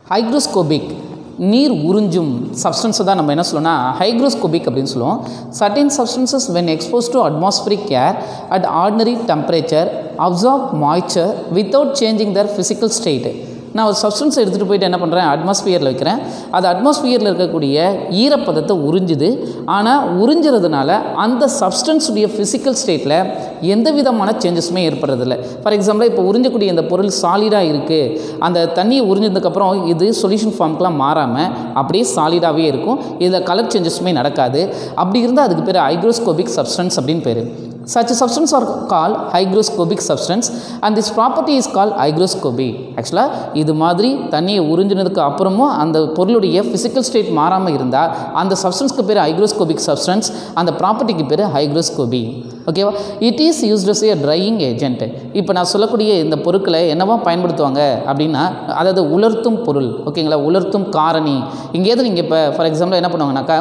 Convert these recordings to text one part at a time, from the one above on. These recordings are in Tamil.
ஹைக்ரோஸ்கோபிக் நீர் உறிஞ்சும் சப்ஸ்டன்ஸை தான் நம்ம என்ன சொல்லணும்னா ஹைக்ரோஸ்கோபிக் அப்படின்னு சொல்லுவோம். Certain substances when exposed to atmospheric air at ordinary temperature absorb moisture without changing their physical state. நான் ஒரு சப்ஸ்டன்ஸை எடுத்துகிட்டு போயிட்டு என்ன பண்ணுறேன், அட்மாஸ்பியரில் வைக்கிறேன். அது அட்மாஸ்பியரில் இருக்கக்கூடிய ஈரப்பதத்தை உறிஞ்சுது. ஆனால் உறிஞ்சுறதுனால அந்த சப்ஸ்டன்ஸுடைய ஃபிசிக்கல் ஸ்டேட்டில் எந்த விதமான சேஞ்சஸுமே ஏற்படுறதில்ல. ஃபார் எக்ஸாம்பிள், இப்போ உறிஞ்சக்கூடிய இந்த பொருள் சாலிடாக இருக்குது, அந்த தண்ணியை உறிஞ்சதுக்கப்புறம் இது சொல்யூஷன் ஃபார்முக்கெலாம் மாறாமல் அப்படியே சாலிடாகவே இருக்கும். இதில் கலர் சேஞ்சஸுமே நடக்காது. அப்படி இருந்தால் அதுக்கு பேர் ஹைக்ரோஸ்கோபிக் சப்ஸ்டன்ஸ் அப்படின்னு பேர். Such substances are called hygroscopic substance and this property is called hygroscopy. ஆக்சுவலாக இது மாதிரி தண்ணியை உறிஞ்சினதுக்கு அப்புறமும் அந்த பொருளுடைய ஃபிசிக்கல் ஸ்டேட் மாறாமல் இருந்தால் அந்த சப்ஸ்டன்ஸ்க்கு பேர் ஹைக்ரோஸ்கோபிக் சப்ஸ்டன்ஸ், அந்த ப்ராப்பர்ட்டிக்கு பேர் ஹைக்ரோஸ்கோபி. ஓகேவா? It is used as a drying agent. இப்போ நான் சொல்லக்கூடிய இந்த பொருட்களை என்னவா பயன்படுத்துவாங்க அப்படின்னா, அதாவது உலர்த்தும் பொருள். ஓகேங்களா? உலர்த்தும் காரணி. இங்கேயாவது நீங்கள் இப்போ ஃபார் எக்ஸாம்பிள் என்ன பண்ணுவாங்கனாக்கா,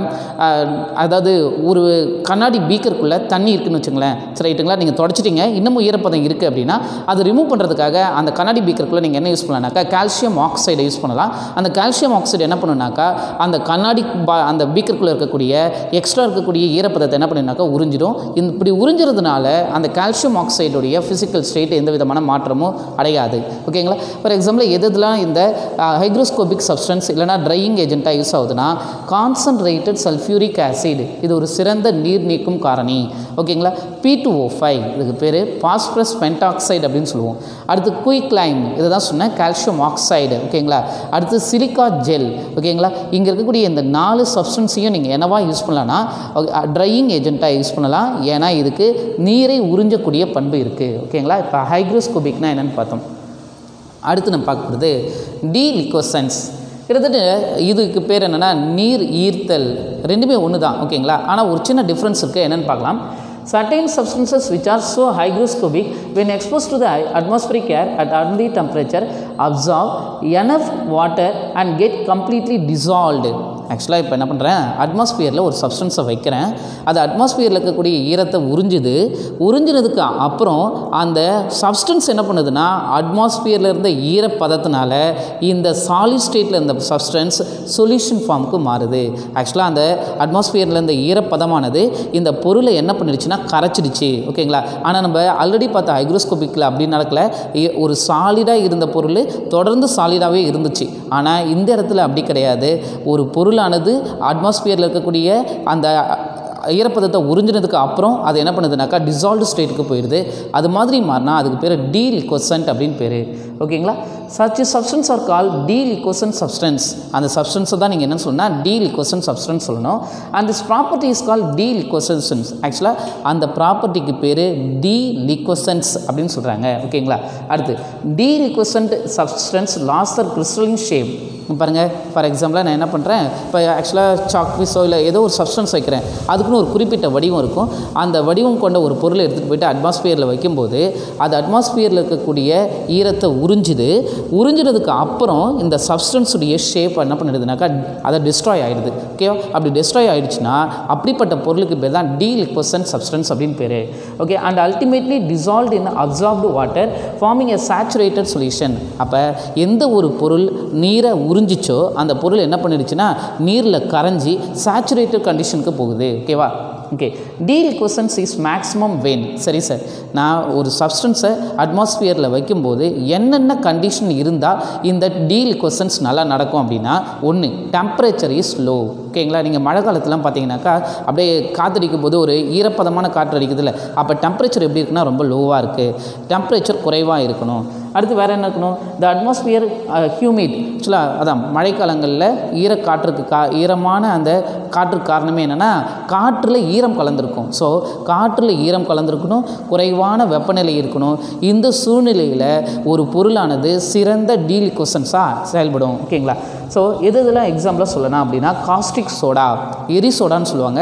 அதாவது ஒரு கண்ணாடி பீக்கருக்குள்ளே தண்ணி இருக்குதுன்னு வச்சுங்களேன், ரைட்டுங்களா? நீங்கள் தொடச்சிட்டிங்க, இன்னமும் ஈரப்பதம் இருக்குது அப்படின்னா அதை ரிமூவ் பண்ணுறதுக்காக அந்த கண்ணாடி பீக்கருக்குள்ளே நீங்கள் என்ன யூஸ் பண்ணலாம்னாக்கா கால்சியம் ஆக்சைடை யூஸ் பண்ணலாம். அந்த கால்சியம் ஆக்சைடு என்ன பண்ணுனாக்கா அந்த கண்ணாடி அந்த பீக்கருக்குள்ளே இருக்கக்கூடிய எக்ஸ்ட்ரா இருக்கக்கூடிய ஈரப்பதத்தை என்ன பண்ணுனாக்கா உறிஞ்சிடும். இப்படி உறிஞ்சிறதுனால அந்த கால்சியம் ஆக்சைடுடைய ஃபிசிக்கல் ஸ்டேட் எந்த விதமான மாற்றமும் அடையாது. ஓகேங்களா? ஃபார் எக்ஸாம்பிள் எதுலாம் இந்த ஹைக்ரோஸ்கோபிக் சப்ஸ்டன்ஸ் இல்லைனா ட்ரையிங் ஏஜென்ட்டாக யூஸ் ஆகுதுன்னா, கான்சன்ட்ரேட்டட் சல்ஃபியூரிக் ஆசிட், இது ஒரு சிறந்த நீர் நீக்கும் காரணி. ஓகேங்களா? P2O5, இதுக்கு பேர் பாஸ்பரஸ் பென்டாக்சைடு அப்படின்னு சொல்லுவோம். அடுத்து குயிக் லைம், இதை தான் சொன்னேன், கால்சியம் ஆக்சைடு. ஓகேங்களா? அடுத்து சிலிக்கா ஜெல். ஓகேங்களா? இங்கே இருக்கக்கூடிய இந்த 4 சப்ஸ்டன்ஸையும் நீங்கள் என்னவா யூஸ் பண்ணலான்னா ட்ரையிங் ஏஜென்ட்டாக யூஸ் பண்ணலாம். ஏன்னா இதுக்கு நீரை உறிஞ்சக்கூடிய பண்பு இருக்குது. ஓகேங்களா? இப்போ ஹைக்ரோஸ்கோபிக்னா என்னென்னு பார்த்தோம். அடுத்து நம்ம பார்க்குறது டீலிக்வசன்ஸ். கிட்டத்தட்ட இதுக்கு பேர் என்னென்னா நீர் ஈர்த்தல். ரெண்டுமே ஒன்று தான். ஓகேங்களா? ஆனால் ஒரு சின்ன டிஃப்ரென்ஸ் இருக்குது. என்னென்னு பார்க்கலாம். Certain substances which are so hygroscopic when exposed to the atmospheric air at ordinary temperature absorb enough water and get completely dissolved. ஆக்சுவலாக இப்போ என்ன பண்ணுறேன், அட்மாஸ்பியரில் ஒரு சப்ஸ்டன்ஸை வைக்கிறேன். அது அட்மாஸ்பியரில் இருக்கக்கூடிய ஈரத்தை உறிஞ்சினதுக்கு அப்புறம் அந்த சப்ஸ்டன்ஸ் என்ன பண்ணுதுன்னா அட்மாஸ்பியரில் இருந்த ஈரப்பதத்தினால இந்த சாலிட் ஸ்டேட்டில் இருந்த சப்ஸ்டன்ஸ் சொல்யூஷன் ஃபார்முக்கு மாறுது. ஆக்சுவலாக அந்த அட்மாஸ்பியரில் இருந்த ஈரப்பதமானது இந்த பொருளை என்ன பண்ணிடுச்சுன்னா கரைச்சிடுச்சு. ஓகேங்களா? ஆனால் நம்ம ஆல்ரெடி பார்த்த ஹைக்ரோஸ்கோபிக்கில் அப்படி நடக்கல. ஒரு சாலிடாக இருந்த பொருள் தொடர்ந்து சாலிடாகவே இருந்துச்சு. ஆனால் இந்த இடத்துல அப்படி கிடையாது. ஒரு பொருளானது அட்மாஸ்பியரில் இருக்கக்கூடிய அந்த ஈரப்பதத்தை உறிஞ்சினதுக்கு அப்புறம் அது என்ன பண்ணுதுனாக்கா டிசால்வ்டு ஸ்டேட்டுக்கு போயிடுது. அது மாதிரி மாறினா அதுக்கு பேர் டீலிக்வசன்ட் அப்படின்னு பேர். ஓகேங்களா? such substance are called deliquescent substance. அந்த சப்ஸ்டன்ஸை தான் நீங்கள் என்ன சொல்லணும்னா deliquescent substance சொல்லணும். and this property is called deliquescence. ஆக்சுவலாக அந்த ப்ராப்பர்ட்டிக்கு பேர் deliquescence அப்படின்னு சொல்கிறாங்க. ஓகேங்களா? அடுத்து deliquescent substance lost their crystalline shape. பாருங்கள், ஃபார் எக்ஸாம்பிளாக நான் என்ன பண்ணுறேன், இப்போ ஆக்சுவலாக சாக் பீஸோ இல்லை ஏதோ ஒரு சப்ஸ்டன்ஸ் வைக்கிறேன். அதுக்குன்னு ஒரு குறிப்பிட்ட வடிவம் இருக்கும். அந்த வடிவம் கொண்ட ஒரு பொருளை எடுத்துகிட்டு போய்ட்டு அட்மாஸ்பியரில் வைக்கும்போது அது அட்மாஸ்பியரில் இருக்கக்கூடிய ஈரத்தை உறிஞ்சினதுக்கு அப்புறம் இந்த சப்ஸ்டன்ஸுடைய ஷேப் என்ன பண்ணிடுதுனாக்கா அதை டிஸ்ட்ராய் ஆகிடுது. ஓகேவா? அப்படி டிஸ்ட்ராய் ஆகிடுச்சுன்னா அப்படிப்பட்ட பொருளுக்கு பேர் தான் டீலிக்வசன்ட் சப்ஸ்டன்ஸ் அப்படின்னு பேர். Okay? And ultimately dissolved in absorbed water forming a saturated solution. அப்போ எந்த ஒரு பொருள் நீரை உறிஞ்சிச்சோ அந்த பொருள் என்ன பண்ணிடுச்சுன்னா நீரில் கரைஞ்சி சேச்சுரேட்டட் கண்டிஷனுக்கு போகுது. ஓகேவா? Okay. Deliquescence is maximum when. சரி சார், நான் ஒரு சப்ஸ்டன்ஸை அட்மாஸ்பியரில் வைக்கும்போது என்னென்ன கண்டிஷன் இருந்தால் இந்த டீலிக்வசன்ஸ் நல்லா நடக்கும் அப்படின்னா, ஒன்று டெம்பரேச்சர் இஸ் லோ. ஓகேங்களா? நீங்கள் மழை காலத்துலாம் பார்த்தீங்கன்னாக்கா அப்படியே காற்றடிக்கும் போது ஒரு ஈரப்பதமான காற்று அடிக்குது இல்லை, அப்போ டெம்பரேச்சர் எப்படி இருக்குன்னா ரொம்ப லோவாக இருக்குது. டெம்பரேச்சர் குறைவாக இருக்கணும். அடுத்து வேறு என்ன இருக்கணும், த அட்மாஸ்பியர் ஹியூமிட். ஆக்சுவலாக அதான் மழைக்காலங்களில் ஈரக்காற்றுக்கு ஈரமான அந்த காற்றுக்கு காரணமே என்னென்னா காற்றில் ஈரம் கலந்துருக்கும். ஸோ காற்றில் ஈரம் கலந்துருக்கணும், குறைவான வெப்பநிலை இருக்கணும். இந்த சூழ்நிலையில் ஒரு பொருளானது சிறந்த டீலிக்வசன்ஸாக செயல்படும். ஓகேங்களா? ஸோ இதெல்லாம் எக்ஸாம்பிளாக சொல்லணும் அப்படின்னா காஸ்டிக் சோடா, எரி சோடான்னு சொல்லுவாங்க.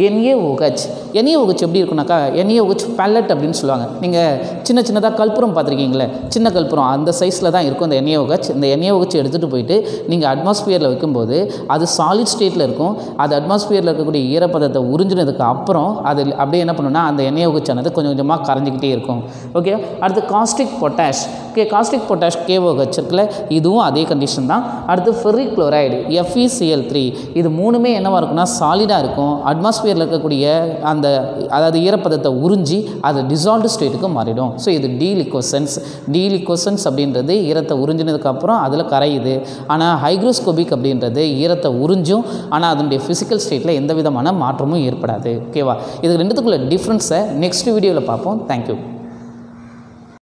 NaOH எப்படி இருக்குனாக்கா NaOH பேலட் அப்படின்னு சொல்லுவாங்க. நீங்கள் சின்னதாக கற்பூரம் பார்த்துருக்கீங்களே, சின்ன கற்பூரம் அந்த சைஸில் தான் இருக்கும் இந்த NaOH. இந்த NaOH எடுத்துகிட்டு போயிட்டு நீங்கள் அட்மாஸ்பியரில் வைக்கும்போது அது சாலிட் ஸ்டேட்டில் இருக்கும். அது அது அட்மாஸ்பியரில் இருக்கக்கூடிய ஈரப்பதத்தை உறிஞ்சினதுக்கு அப்புறம் அது அப்படியே என்ன பண்ணுன்னா அந்த NaOH கொஞ்சம் கொஞ்சமாக கரைஞ்சிக்கிட்டே இருக்கும். ஓகே, அடுத்து caustic potash. Okay, caustic potash KOH இருக்குல்ல, இதுவும் அதே கண்டிஷன் தான். அடுத்து ஃபெர்ரிக் குளோரைடு FeCl3, இது மூணுமே என்னவாக இருக்குன்னா சாலிடாக இருக்கும். அட்மாஸ்பியரில் இருக்கக்கூடிய அந்த அதாவது ஈரப்பதத்தை உறிஞ்சி அது டிசால்வ்டு ஸ்டேட்டுக்கு மாறிடும். ஸோ இது டீலிக்வசன்ஸ் அப்படின்றது ஈரத்தை உறிஞ்சினதுக்கப்புறம் அதில் கரையுது. ஆனால் ஹைக்ரோஸ்கோபிக் அப்படின்றது ஈரத்தை உறிஞ்சும், ஆனால் அதனுடைய ஃபிசிக்கல் ஸ்டேட்டில் எந்த விதமான மாற்றமும் ஏற்படாது. ஓகேவா, இது ரெண்டுத்துக்குள்ள டிஃப்ரென்ஸை நெக்ஸ்ட் வீடியோவில் பார்ப்போம். தேங்க்யூ.